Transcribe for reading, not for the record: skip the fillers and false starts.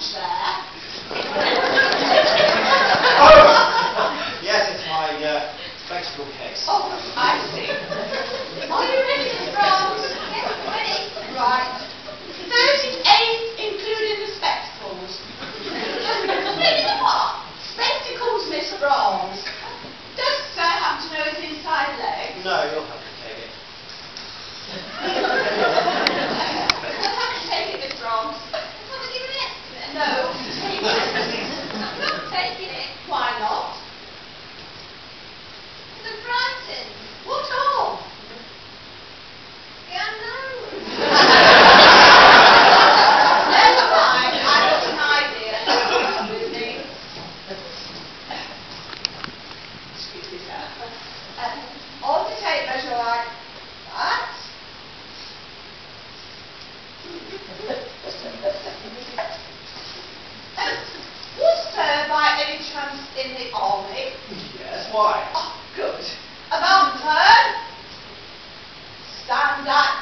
bronze there. Yes, it's my vegetable case. Oh, I see. Are you ready for bronze? Yes, ready. Right. 38, including the spectacles. Including the what? Spectacles, Miss Bronze. Does Sir happen to know his inside leg? No, you'll have to take it. We'll have to take it, Miss Bronze. Haven't given it? No, take it. I'm not taking it. Why not? I'm frightened. What of? Yeah, no. Never mind. I've got an idea. Come with me. Excuse me, sir. On the tape measure like that. Was Sir by any chance in the army? Yes, why? Oh, good. About turn. Stand at